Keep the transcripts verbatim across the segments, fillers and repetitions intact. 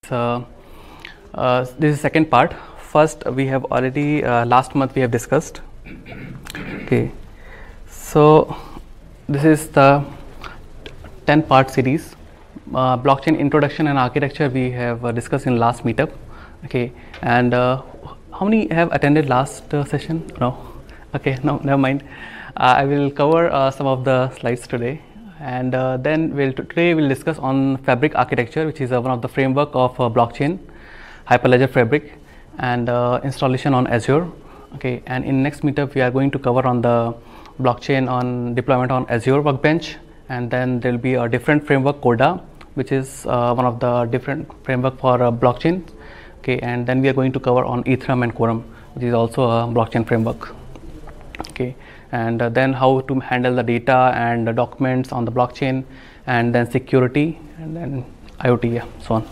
Uh, uh, this is second part. First, we have already uh, last month we have discussed. Okay, so this is the ten part series. Uh, blockchain introduction and architecture we have uh, discussed in last meetup. Okay, and uh, how many have attended last uh, session? No. Okay, no, never mind. Uh, I will cover uh, some of the slides today, and uh, then we'll today we'll discuss on Fabric architecture, which is uh, one of the framework of uh, blockchain, Hyperledger Fabric, and uh, installation on Azure. Okay, and in next meetup we are going to cover on the blockchain on deployment on Azure Workbench, and then there will be a different framework, Coda, which is uh, one of the different framework for uh, blockchain. Okay, and then we are going to cover on Ethereum and Quorum, which is also a blockchain framework. Okay, and uh, then how to handle the data and the documents on the blockchain, and then security, and then IoT, yeah, so on.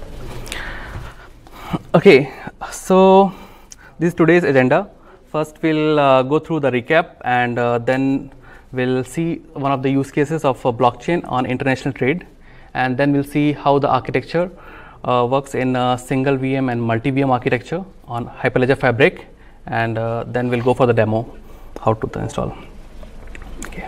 Okay, so this is today's agenda. First, we'll uh, go through the recap, and uh, then we'll see one of the use cases of uh, blockchain on international trade, and then we'll see how the architecture uh, works in uh, single V M and multi-V M architecture on Hyperledger Fabric, and uh, then we'll go for the demo, how to install. Okay.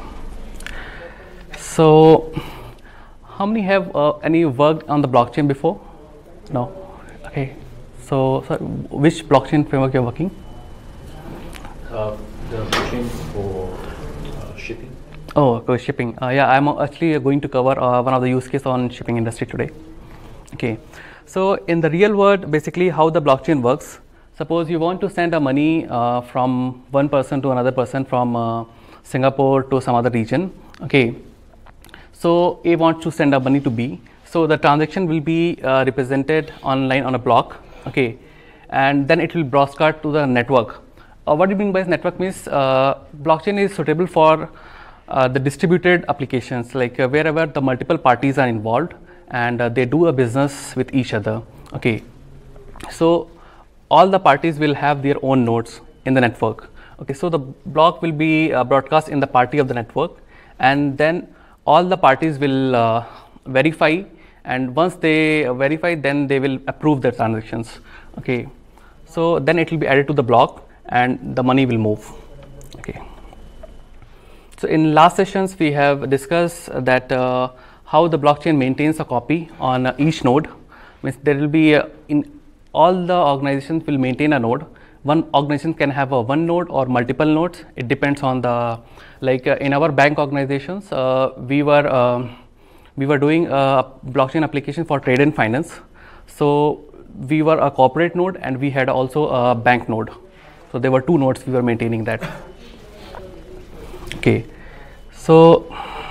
So, how many have uh, any worked on the blockchain before? No. Okay. So, so which blockchain framework you're working? Uh, the blockchain for uh, shipping. Oh, okay, shipping. Uh, yeah, I'm actually going to cover uh, one of the use case on shipping industry today. Okay. So, in the real world, basically how the blockchain works. Suppose you want to send a money uh, from one person to another person from uh, Singapore to some other region. Okay. So, A wants to send a money to B. So, the transaction will be uh, represented online on a block. Okay. And then it will broadcast to the network. Uh, what do you mean by network means uh, blockchain is suitable for uh, the distributed applications, like uh, wherever the multiple parties are involved and uh, they do a business with each other. Okay. So, all the parties will have their own nodes in the network. Okay, so the block will be uh, broadcast in the party of the network, and then all the parties will uh, verify, and once they verify, then they will approve the transactions. Okay, so then it will be added to the block and the money will move. Okay. So in last sessions we have discussed that uh, how the blockchain maintains a copy on uh, each node. Means there will be uh, in all the organizations will maintain a node. One organization can have a one node or multiple nodes. It depends on the, like uh, in our bank organizations, uh, we were uh, we were doing a blockchain application for trade and finance. So we were a corporate node and we had also a bank node. So there were two nodes we were maintaining that. Okay, so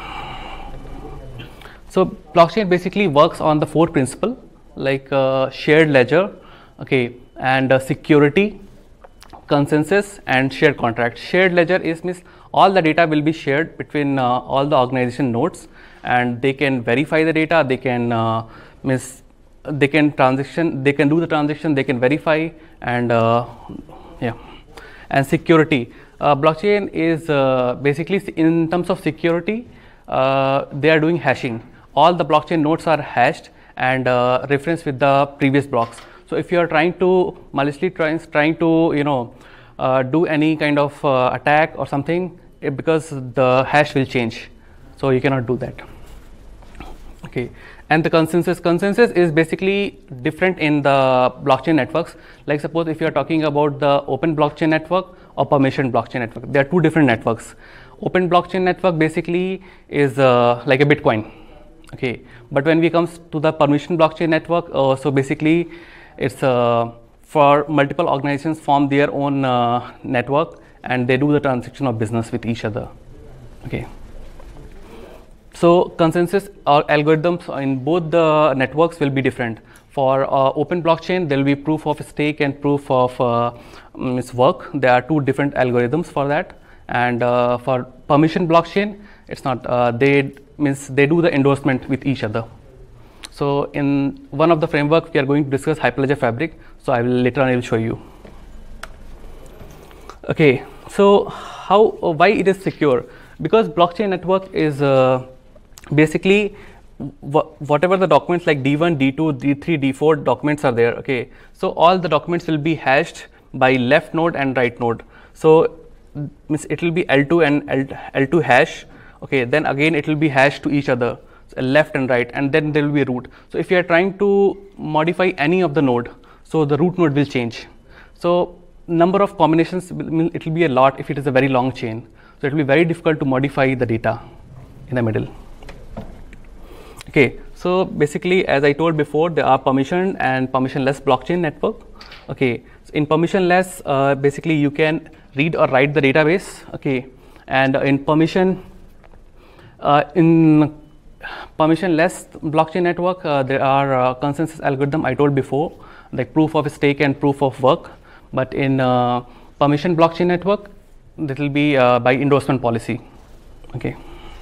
so blockchain basically works on the four principle, like uh, shared ledger. Okay, and uh, security, consensus, and shared contract. Shared ledger is means all the data will be shared between uh, all the organization nodes, and they can verify the data. They can uh, means they can transaction. They can do the transaction. They can verify, and uh, yeah, and security. Uh, blockchain is uh, basically in terms of security. Uh, they are doing hashing. All the blockchain nodes are hashed and uh, referenced with the previous blocks. So if you are trying to maliciously trying trying to you know uh, do any kind of uh, attack or something, it, because the hash will change, so you cannot do that. Okay, and the consensus consensus is basically different in the blockchain networks. Like suppose if you are talking about the open blockchain network or permission blockchain network, there are two different networks. Open blockchain network basically is uh, like a Bitcoin. Okay, but when we comes to the permission blockchain network, uh, so basically it's uh, for multiple organizations form their own uh, network and they do the transaction of business with each other. Okay. So consensus or algorithms in both the networks will be different. For uh, open blockchain, there will be proof of stake and proof of uh, its work. There are two different algorithms for that. And uh, for permission blockchain, it's not. Uh, they means they do the endorsement with each other. So in one of the framework, we are going to discuss Hyperledger Fabric. So I will later on I will show you. Okay. So how uh, why it is secure? Because blockchain network is uh, basically wh whatever the documents like D one, D two, D three, D four documents are there. Okay, so all the documents will be hashed by left node and right node. So means it will be L two and L two hash. Okay, then again it will be hashed to each other, so left and right, and then there will be a root. So if you are trying to modify any of the node, so the root node will change. So number of combinations, it will be a lot if it is a very long chain. So it will be very difficult to modify the data in the middle. Okay, so basically, as I told before, there are permission and permissionless blockchain network. Okay, so in permissionless, uh, basically you can read or write the database. Okay, and in permission, uh, in permissionless blockchain network, uh, there are uh, consensus algorithm I told before, like proof of stake and proof of work. But in uh, permission blockchain network, that will be uh, by endorsement policy. Okay.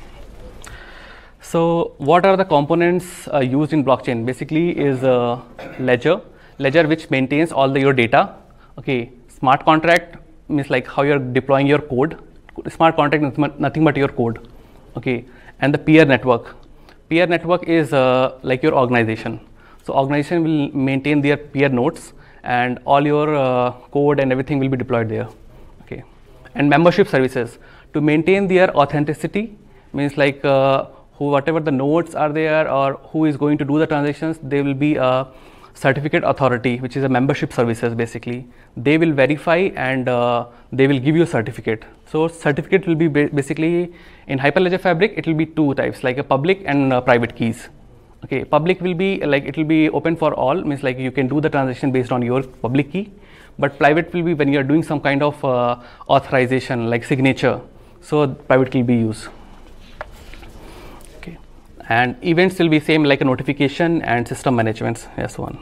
So what are the components uh, used in blockchain? Basically is a ledger, ledger which maintains all the your data. Okay, smart contract means like how you're deploying your code. Smart contract is nothing but your code. Okay, and the peer network. Peer network is uh, like your organization. So organization will maintain their peer nodes, and all your uh, code and everything will be deployed there. Okay, and membership services to maintain their authenticity means like. Uh, Who, whatever the nodes are there or who is going to do the transactions, they will be a certificate authority, which is a membership services basically. They will verify and uh, they will give you a certificate. So certificate will be ba basically in Hyperledger Fabric, it will be two types, like a public and uh, private keys. Okay, public will be like it will be open for all, means like you can do the transaction based on your public key, but private will be when you are doing some kind of uh, authorization like signature. So private key will be used. And events will be same like a notification and system management, yes one.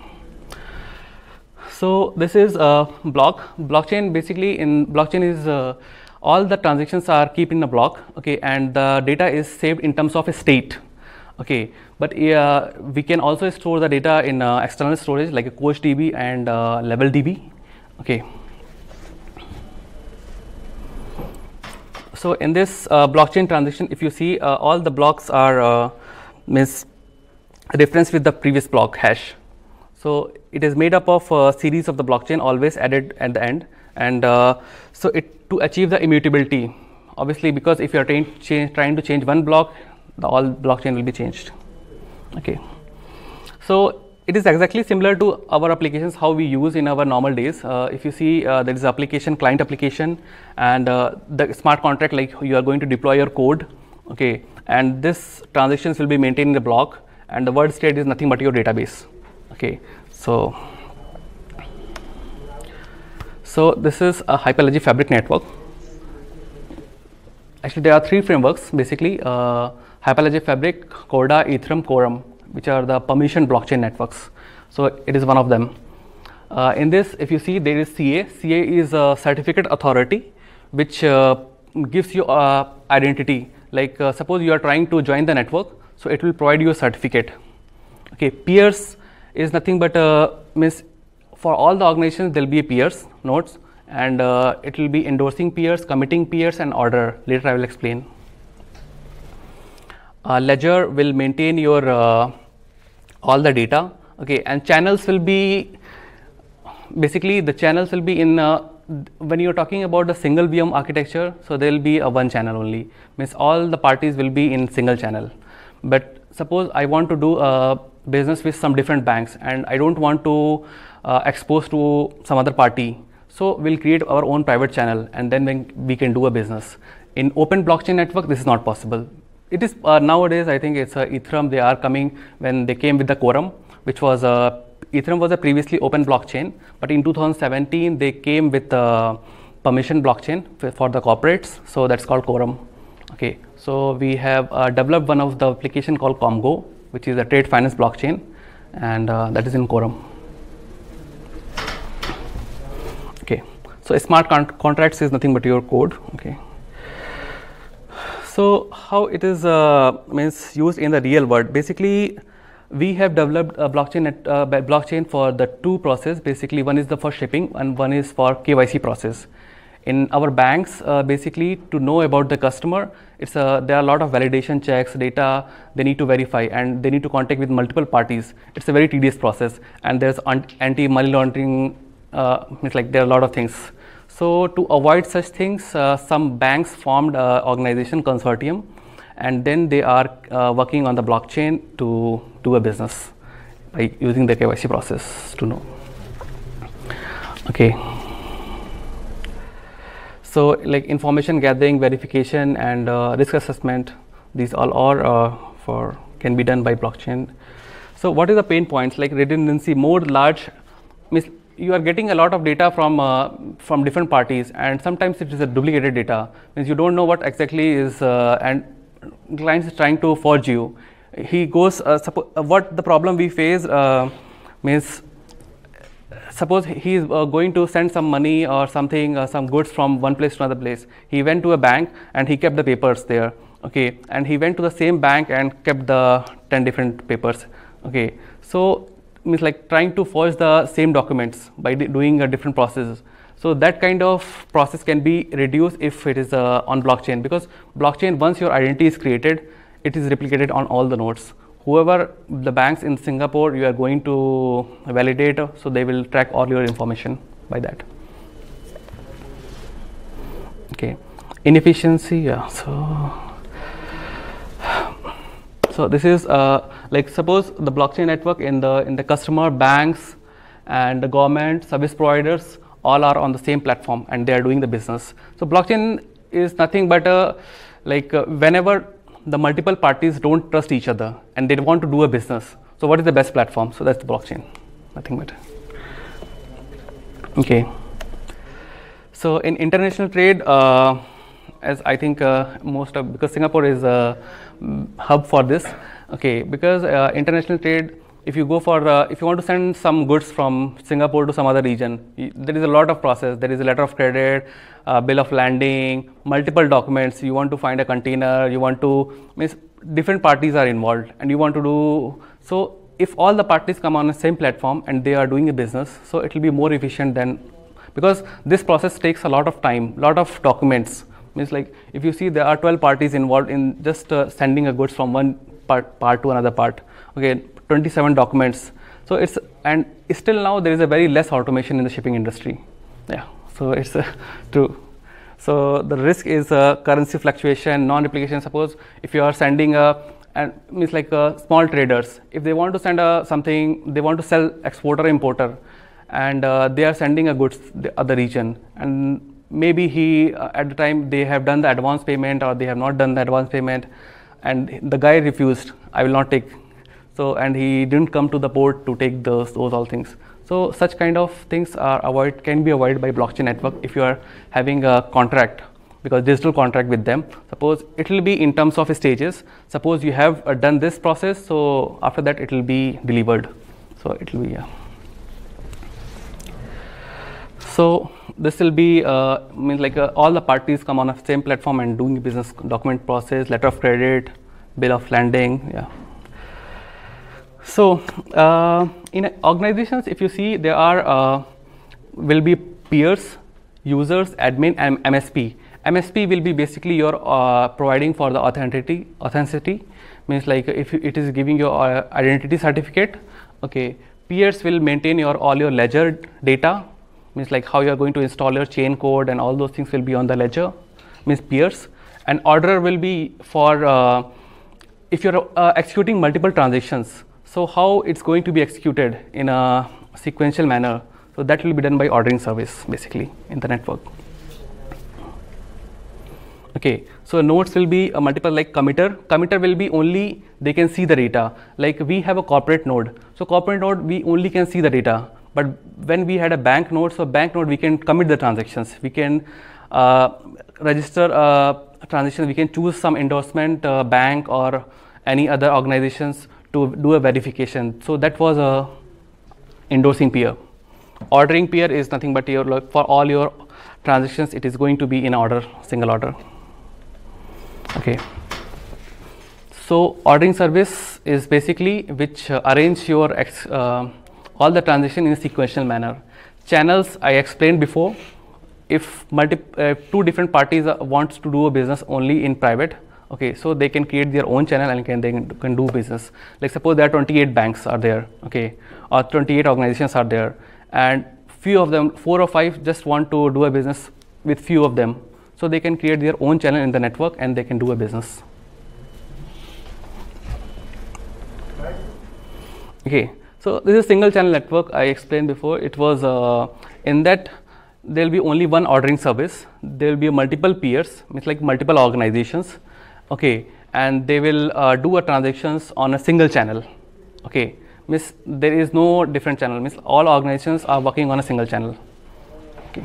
So this is a block. Blockchain basically in blockchain is uh, all the transactions are kept in a block. Okay, and the data is saved in terms of a state. Okay, but uh, we can also store the data in uh, external storage like a CoachDB and uh, LevelDB. Okay. So in this uh, blockchain transaction, if you see uh, all the blocks are uh, means reference with the previous block hash. So it is made up of a series of the blockchain always added at the end, and uh, so it to achieve the immutability. Obviously, because if you are trying, change, trying to change one block, the all blockchain will be changed. Okay. So it is exactly similar to our applications how we use in our normal days. Uh, if you see, uh, there is application, client application, and uh, the smart contract, like you are going to deploy your code. Okay, and this transactions will be maintained in the block, and the word state is nothing but your database. Okay, so so this is a Hyperledger Fabric network. Actually, there are three frameworks basically: uh, Hyperledger Fabric, Corda, Ethereum, Quorum, which are the permission blockchain networks. So it is one of them. Uh, in this, if you see, there is C A. C A is a certificate authority, which uh, gives you uh, identity. Like uh, suppose you are trying to join the network, so it will provide you a certificate. Okay, peers is nothing but uh, means for all the organizations there will be a peers nodes, and uh, it will be endorsing peers, committing peers, and order. Later I will explain. Uh, ledger will maintain your uh, all the data. Okay, and channels will be basically the channels will be in. Uh, when you are talking about the single V M architecture, so there will be a one channel only, means all the parties will be in single channel. But suppose I want to do a business with some different banks, and I don't want to uh, expose to some other party, so we'll create our own private channel, and then we can do a business. In open blockchain network, this is not possible. It is uh, nowadays, I think it's uh, Ethereum, they are coming when they came with the Quorum, which was a uh, Ethereum was a previously open blockchain, but in two thousand seventeen they came with uh, permission blockchain for the corporates, so that's called Quorum. Okay, so we have uh, developed one of the application called Comgo, which is a trade finance blockchain, and uh, that is in Quorum. Okay, so smart con contracts is nothing but your code. Okay, so how it is uh, means used in the real world? Basically, we have developed a blockchain net, uh, blockchain for the two process. Basically, one is the for shipping and one is for K Y C process. In our banks, uh, basically to know about the customer, it's a, there are a lot of validation checks, data they need to verify, and they need to contact with multiple parties. It's a very tedious process, and there's anti-money laundering, uh, it's like there are a lot of things. So to avoid such things, uh, some banks formed an organization consortium, and then they are uh, working on the blockchain to do a business by using the K Y C process to know. Okay. So like information gathering, verification, and uh, risk assessment, these all are uh, for can be done by blockchain. So what is the pain points? Like redundancy, more large means you are getting a lot of data from uh, from different parties, and sometimes it is a duplicated data. Means you don't know what exactly is, uh, and client is trying to forge you. He goes. Uh, suppo- uh, what the problem we face uh, means. Suppose he is uh, going to send some money or something, uh, some goods from one place to another place. He went to a bank and he kept the papers there. Okay, and he went to the same bank and kept the ten different papers. Okay, so means like trying to forge the same documents by doing a different processes. So that kind of process can be reduced if it is uh, on blockchain, because blockchain, once your identity is created, it is replicated on all the nodes. Whoever the banks in Singapore you are going to validate, so they will track all your information by that. Okay, inefficiency. Yeah. So, so this is uh, like suppose the blockchain network in the in the customer, banks, and the government, service providers all are on the same platform and they are doing the business. So blockchain is nothing but a like uh, whenever the multiple parties don't trust each other and they want to do a business. So what is the best platform? So that's the blockchain, nothing but. Okay. So in international trade, uh, as I think uh, most of, because Singapore is a hub for this. Okay, because uh, international trade, if you go for, uh, if you want to send some goods from Singapore to some other region, y- there is a lot of process. There is a letter of credit, uh, bill of landing, multiple documents. You want to find a container, you want to, means different parties are involved and you want to do, so if all the parties come on the same platform and they are doing a business, so it will be more efficient than, because this process takes a lot of time, lot of documents. Means like if you see there are twelve parties involved in just uh, sending a goods from one part, part to another part. Okay, twenty-seven documents. So it's, and still now there is a very less automation in the shipping industry. Yeah, so it's uh, true. So the risk is uh, currency fluctuation, non-replication. Suppose if you are sending a, and means like uh, small traders, if they want to send a something, they want to sell exporter importer, and uh, they are sending a goods the other region, and maybe he uh, at the time they have done the advance payment or they have not done the advance payment, and the guy refused, I will not take. So and he didn't come to the port to take those those all things. So such kind of things are avoid can be avoided by blockchain network if you are having a contract, because digital contract with them. Suppose it will be in terms of stages. Suppose you have uh, done this process, so after that it will be delivered. So it will be yeah. So this will be uh, means like uh, all the parties come on the same platform and doing business document process, letter of credit, bill of landing. Yeah. So uh, in organizations, if you see, there are uh, will be peers, users, admin, and M S P. M S P will be basically your uh, providing for the authenticity. Authenticity means like if it is giving your uh, identity certificate. Okay, peers will maintain your all your ledger data. Means like how you are going to install your chain code and all those things will be on the ledger. Means peers. And order will be for uh, if you're uh, executing multiple transactions. So how it's going to be executed in a sequential manner. So that will be done by ordering service basically in the network. Okay, so nodes will be a multiple like committer. Committer will be only they can see the data. Like we have a corporate node. So corporate node we only can see the data. But when we had a bank node, so bank node we can commit the transactions. We can uh, register a transaction. We can choose some endorsement uh, bank or any other organizations to do a verification. So that was a endorsing peer. Ordering peer is nothing but your for all your transactions. It is going to be in order, single order. Okay. So ordering service is basically which uh, arrange your ex, uh, all the transaction in a sequential manner. Channels I explained before. if multi uh, two different parties uh, wants to do a business only in private, okay, so they can create their own channel and can they can, can do business. Like suppose there are twenty-eight banks are there, okay, or twenty-eight organizations are there, and few of them, four or five, just want to do a business with few of them. So they can create their own channel in the network and they can do a business. Okay, so this is single channel network. I explained before. It was uh, in that there will be only one ordering service. There will be multiple peers, means like multiple organizations, okay, and they will uh, do a transactions on a single channel, okay. Means there is no different channel. Means all organizations are working on a single channel. Okay.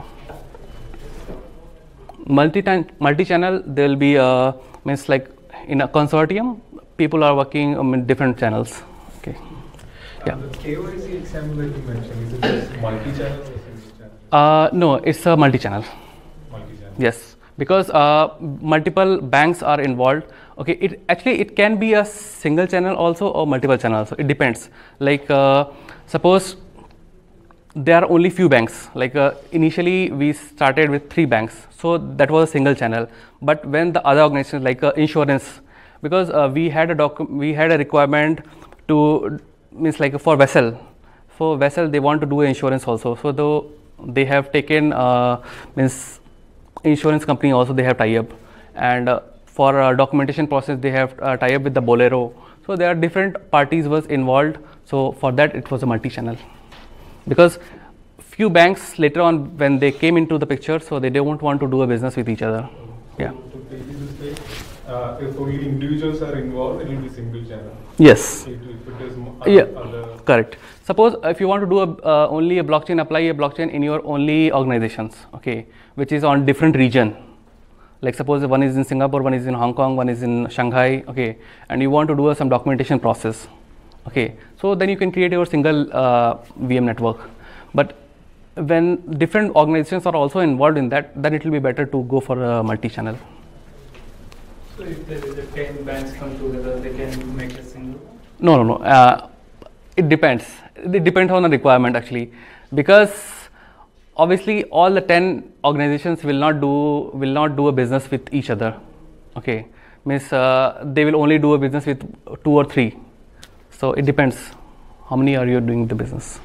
Multi multi channel, there will be uh, means like in a consortium, people are working um, in different channels. Okay. Yeah. The K Y C example that you mentioned, is it just multi-channel or single channel? Uh, no, it's a multi-channel. Multi-channel. Yes, because uh, multiple banks are involved. Okay, it actually it can be a single channel also or multiple channels. So it depends. Like uh, suppose there are only few banks. Like uh, initially we started with three banks, so that was a single channel. But when the other organizations like uh, insurance, because uh, we had a docu we had a requirement to means like for vessel, for vessel they want to do insurance also. So though they have taken uh, means insurance company also they have tie up, and uh, for uh, documentation process they have uh, tie up with the Bolero. So there are different parties was involved. So for that it was a multi-channel, because few banks later on when they came into the picture, so they don't want to do a business with each other. Yeah. To take it this way, uh, if only individuals are involved, it will be single channel. Yes. If, if it is other, Yeah. other Correct. Suppose if you want to do a, uh, only a blockchain, apply a blockchain in your only organizations, okay, which is on different region. Like suppose one is in Singapore, one is in Hong Kong, one is in Shanghai, okay, and you want to do uh, some documentation process, okay. So then you can create your single uh, V M network. But when different organizations are also involved in that, then it will be better to go for a multi-channel. So if there is a ten banks come together, they can make a single one? No, no, no. Uh, it depends. It depends on the requirement actually, because obviously all the ten organizations will not do will not do a business with each other. Okay, means uh, they will only do a business with two or three. So it depends. How many are you doing the business?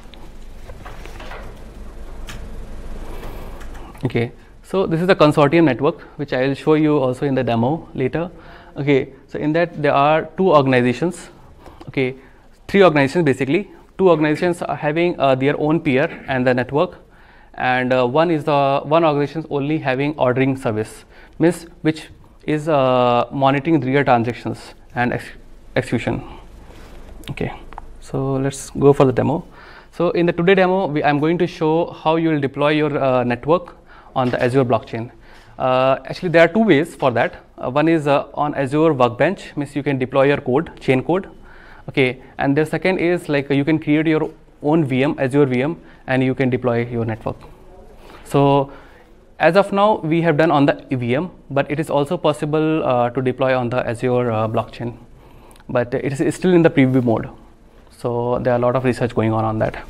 Okay. So this is the consortium network, which I will show you also in the demo later. Okay. So in that there are two organizations. Okay, three organizations basically. Two organizations are having uh, their own peer and the network, and uh, one is the one organization only having ordering service, means which is uh, monitoring real transactions and ex execution. Okay, so let's go for the demo. So in the today demo, we, I'm going to show how you will deploy your uh, network on the Azure blockchain. Uh, actually, there are two ways for that. Uh, one is uh, on Azure Workbench, means you can deploy your code, chain code. Okay, and the second is like uh, you can create your own V M, Azure V M, and you can deploy your network. So as of now, we have done on the E V M, but it is also possible uh, to deploy on the Azure uh, blockchain. But it is still in the preview mode. So there are a lot of research going on on that.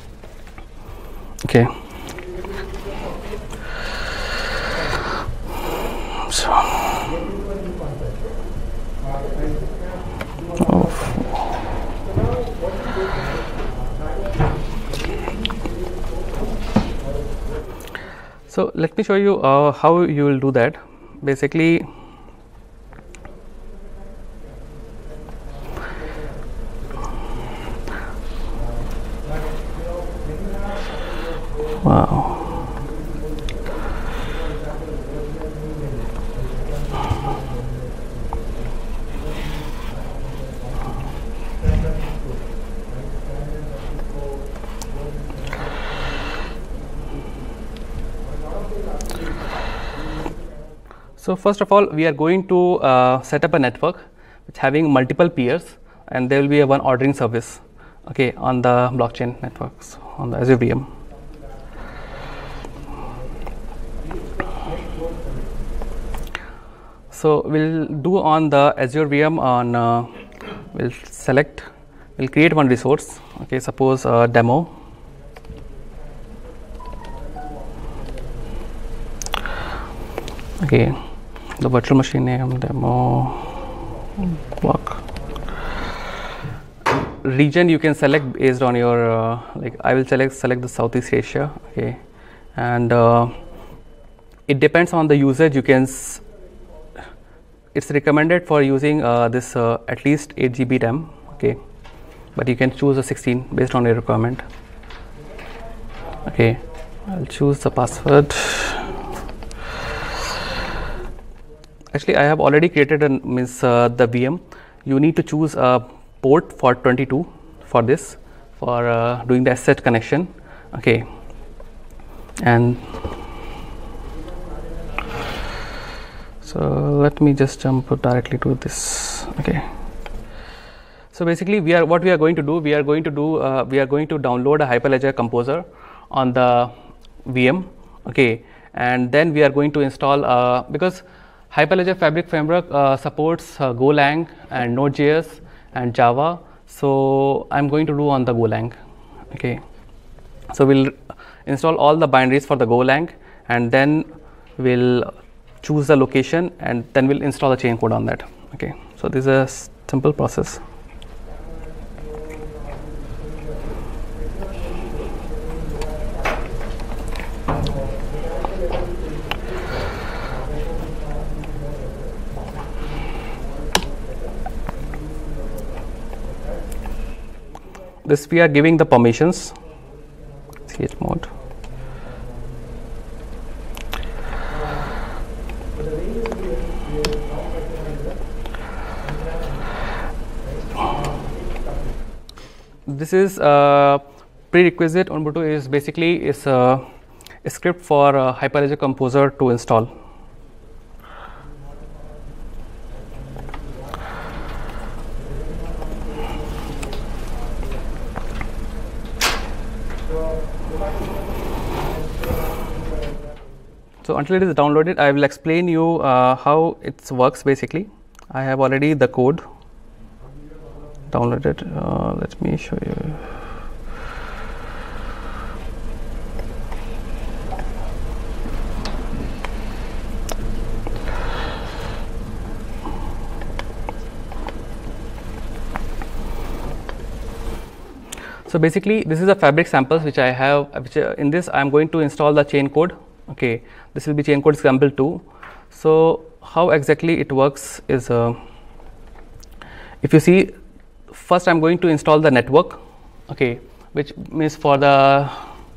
Okay. So. Oh. So let me show you uh, how you will do that. Basically, wow. So first of all, we are going to uh, set up a network which having multiple peers, and there will be a one ordering service, okay, on the blockchain networks on the Azure V M. So we'll do on the Azure V M on uh, we'll select, we'll create one resource. Okay, suppose uh, demo. Okay, the virtual machine name demo block. Region you can select based on your uh, like I will select select the Southeast Asia. Okay, and uh, it depends on the usage. You can s it's recommended for using uh, this uh, at least eight G B RAM. Okay, but you can choose a sixteen based on your requirement. Okay, I'll choose the password. Actually, I have already created a means uh, the V M. You need to choose a port for twenty-two for this for uh, doing the S H connection. Okay, and so let me just jump directly to this. Okay, so basically we are what we are going to do we are going to do uh, we are going to download a Hyperledger Composer on the V M. Okay, and then we are going to install uh, because Hyperledger Fabric Framework uh, supports uh, Golang and Node.js and Java, so I'm going to do on the Golang. Okay, so we'll install all the binaries for the Golang, and then we'll choose the location, and then we'll install the chain code on that. Okay, so this is a simple process. This we are giving the permissions, chmod. This is uh, prerequisite on Ubuntu is basically is a, a script for uh, Hyperledger Composer to install. So until it is downloaded, I will explain you uh, how it works. Basically, I have already the code downloaded. Uh, let me show you. So basically, this is a Fabric samples which I have. Which uh, in this I am going to install the chain code. Okay, this will be chain code example two. So how exactly it works is, uh, if you see, first I'm going to install the network. Okay, which means for the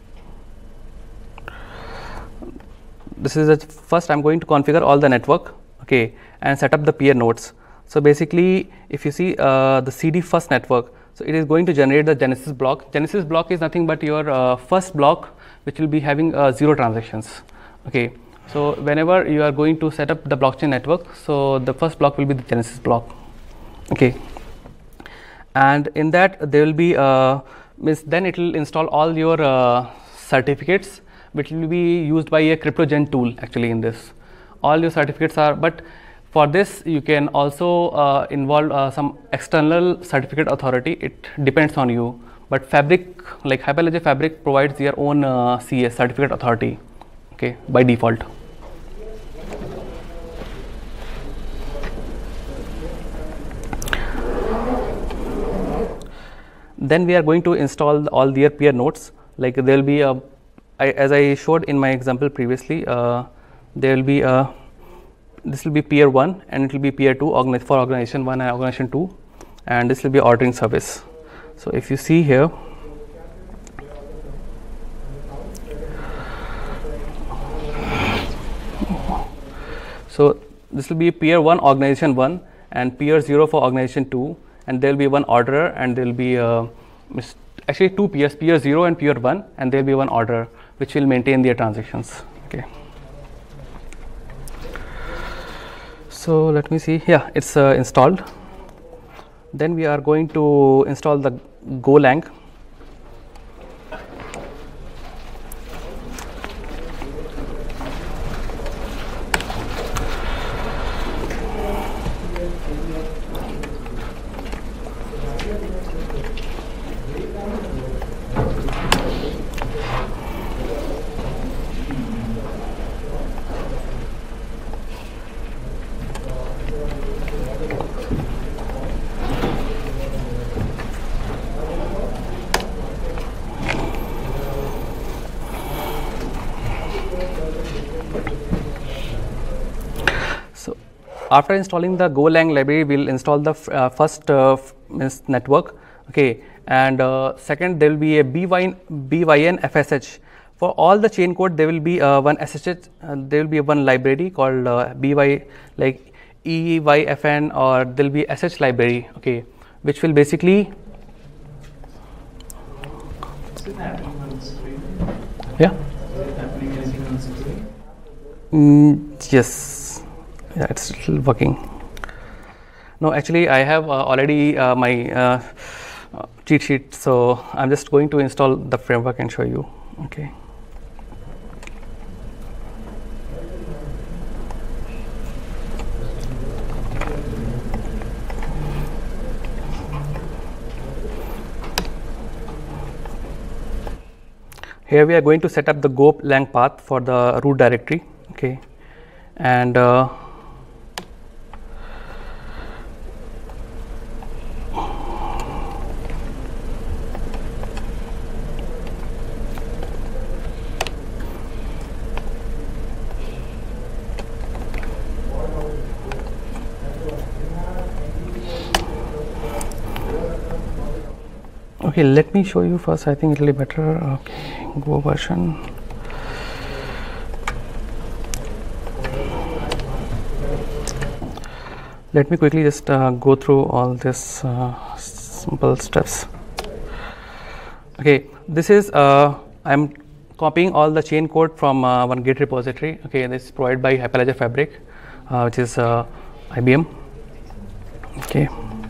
this is a first I'm going to configure all the network. Okay, and set up the peer nodes. So basically, if you see uh, the C D first network, so it is going to generate the Genesis block. Genesis block is nothing but your uh, first block, which will be having uh, zero transactions. Okay, so whenever you are going to set up the blockchain network, so the first block will be the Genesis block. Okay, and in that there will be uh, means then it will install all your uh, certificates, which will be used by a CryptoGen tool. Actually, in this, all your certificates are, but for this you can also uh, involve uh, some external certificate authority. It depends on you. But Fabric, like Hyperledger Fabric, provides their own uh, C A, certificate authority, okay, by default. Then we are going to install all their peer nodes. Like there will be a, I, as I showed in my example previously, uh, there will be a, this will be peer one, and it will be peer two organi for organization one and organization two, and this will be ordering service. So if you see here, so this will be peer one organization one and peer zero for organization two, and there will be one orderer, and there will be uh, actually two peers, peer zero and peer one, and there will be one orderer which will maintain their transactions. Okay. So let me see. Yeah, it's uh, installed. Then we are going to install the Golang. after installing the Golang library, we'll install the f- uh, first uh, f- means network, okay, and uh, second there will be a B Y N, B Y N F S H. For all the chain code, there will be uh, one S S H. Uh, there will be one library called uh, B Y, like E Y F N, or there will be S H library, okay, which will basically. Is it happening on screen? Yeah. Is it happening anything on screen? Mm, yes. Yeah, it's still working. No, actually, I have uh, already uh, my uh, uh, cheat sheet, so I'm just going to install the framework and show you. Okay. Here we are going to set up the Golang path for the root directory, okay, and uh, okay, let me show you first. I think it will be better. Okay, Go version. Let me quickly just uh, go through all this uh, simple steps. Okay, this is uh, I'm copying all the chain code from uh, one Git repository. Okay, this is provided by Hyperledger Fabric, uh, which is uh, I B M. Okay.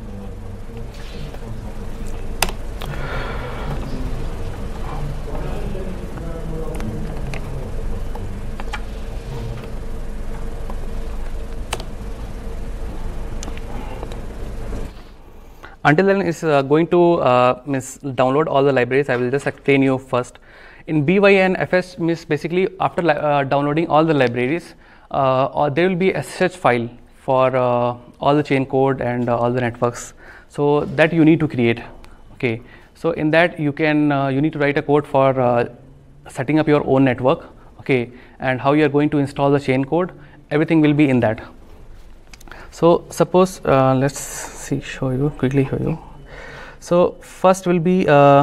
Until then is uh, going to uh, means download all the libraries. I will just explain you first. In B Y N F S means basically after li- uh, downloading all the libraries, uh, or there will be a S S H file for uh, all the chain code and uh, all the networks. So that you need to create. Okay. So in that you can uh, you need to write a code for uh, setting up your own network. Okay, and how you are going to install the chain code. Everything will be in that. So suppose uh, let's see, show you quickly show you. So first will be uh,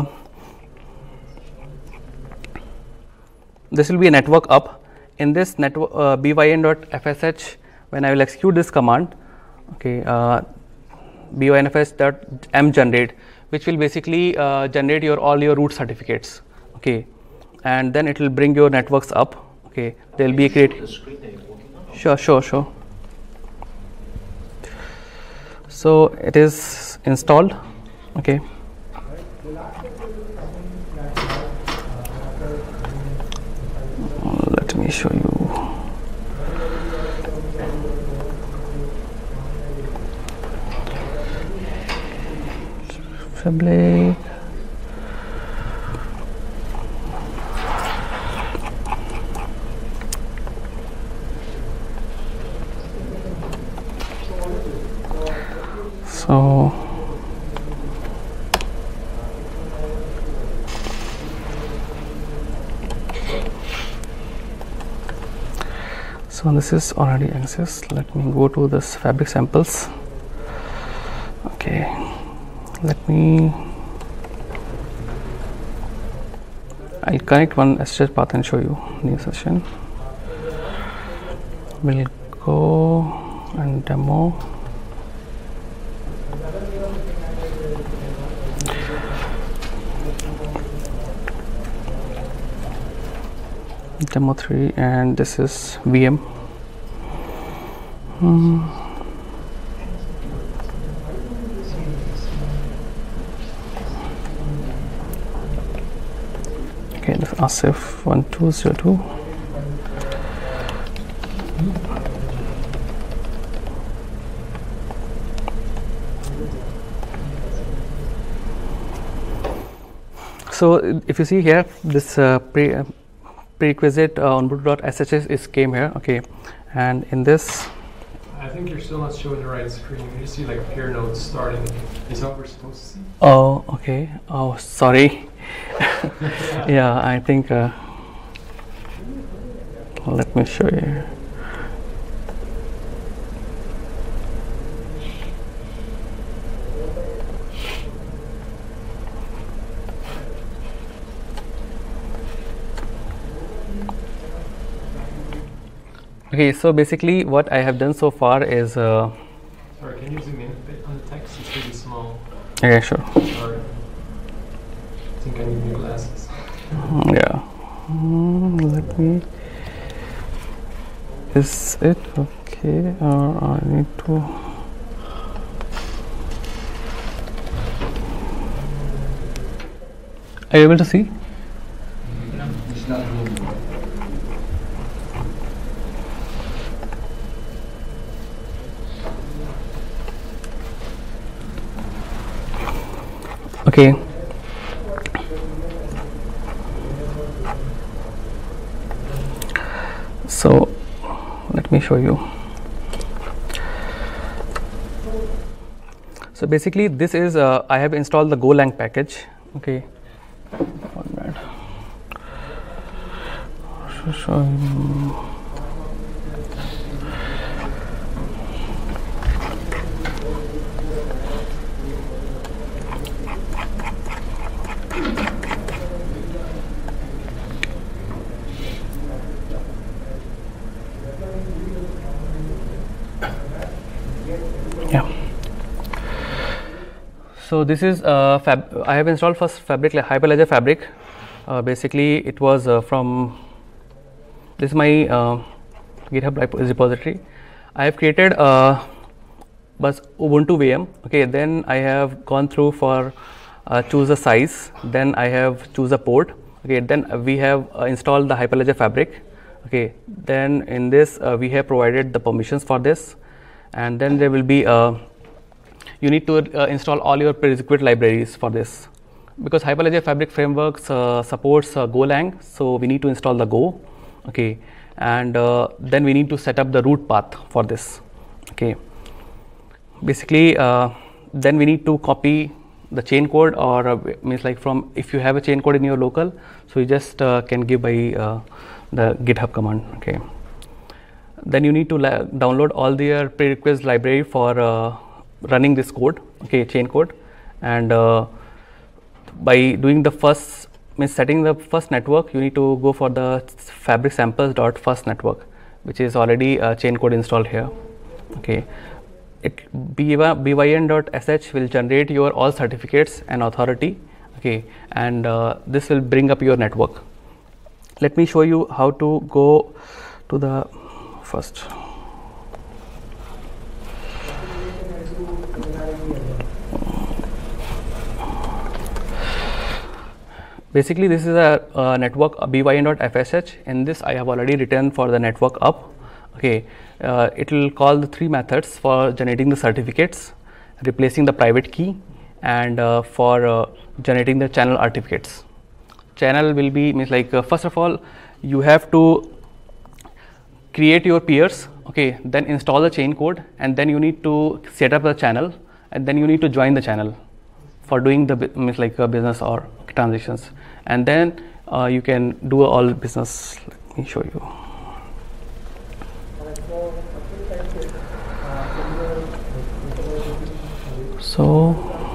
this will be a network up. In this network uh, byn.fsh, when I will execute this command, okay, uh, bynfs.m generate, which will basically uh, generate your all your root certificates. Okay, and then it will bring your networks up. Okay, there will be a create. The screen that you're working on? Sure, sure, sure. So it is installed. Okay. Let me show you. Fabric. So so this is already exists. Let me go to this fabric samples. Okay, let me I'll connect one S S H path and show you new session. We'll go and demo. Demo three, and this is V M. Hmm. Okay, this is Asif one two zero two. So if you see here, this uh, pre uh, prerequisite uh, onboard.ssh is came here. Okay, and in this, I think you're still not showing the right screen. You just see like peer nodes starting. Is that what we're supposed to see? oh okay, oh sorry. Yeah, I think uh, let me show you. Okay, so basically what I have done so far is uh, Sorry, can you zoom in a bit on the text? It's really small. yeah, sure. Sorry. I think I need new glasses. Yeah. Mm, let me. Is it okay, or I need to? Are you able to see? Okay. So let me show you. So basically this is uh, I have installed the Golang package. Okay. One minute. So show you. Yeah. So this is uh, fab I have installed first Fabric, like Hyperledger Fabric. Uh, basically, it was uh, from this is my uh, GitHub repository. I have created uh, bus Ubuntu V M. Okay, then I have gone through for uh, choose a size. Then I have choose a port. Okay, then we have uh, installed the Hyperledger Fabric. Okay, then in this uh, we have provided the permissions for this, and then there will be uh, you need to uh, install all your prerequisite libraries for this, because Hyperledger Fabric frameworks uh, supports uh, Golang, so we need to install the Go. Okay, and uh, then we need to set up the root path for this. Okay, basically uh, then we need to copy the chain code, or uh, means like from if you have a chain code in your local, so you just uh, can give by uh, the GitHub command. Okay, then you need to download all their prerequisite library for uh, running this code. Okay, chain code, and uh, by doing the first means setting the first network, you need to go for the fabric samples dot first network, which is already uh, chain code installed here. Okay, it B Y N dot S H will generate your all certificates and authority. Okay, and uh, this will bring up your network. Let me show you how to go to the first. Basically, this is a, a network a B Y N dot F S H. In this, I have already written for the network up. Okay, uh, it will call the three methods for generating the certificates, replacing the private key, and uh, for uh, generating the channel artifacts. Channel will be means like uh, first of all, you have to create your peers. Okay, then install the chain code, and then you need to set up the channel, and then you need to join the channel for doing the means like uh, business or transitions, and then uh, you can do all business. Let me show you. So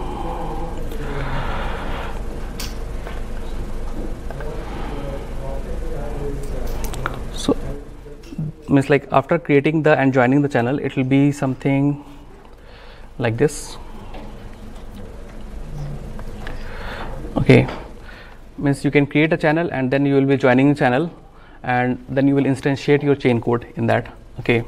so means like after creating the and joining the channel, it will be something like this. Okay, means you can create a channel, and then you will be joining the channel, and then you will instantiate your chain code in that. Okay,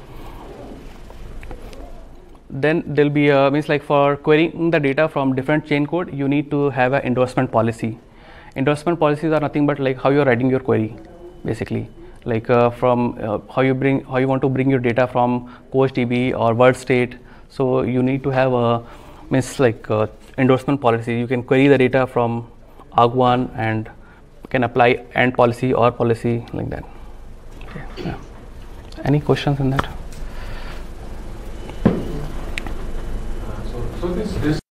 then there will be a means like for querying the data from different chain code, you need to have an endorsement policy. Endorsement policies are nothing but like how you are writing your query, basically like uh, from uh, how you bring how you want to bring your data from CoachDB or WordState. So you need to have a means like uh, endorsement policy. You can query the data from arg one and can apply AND policy or policy like that. Okay. Yeah. Any questions in that? So, so this this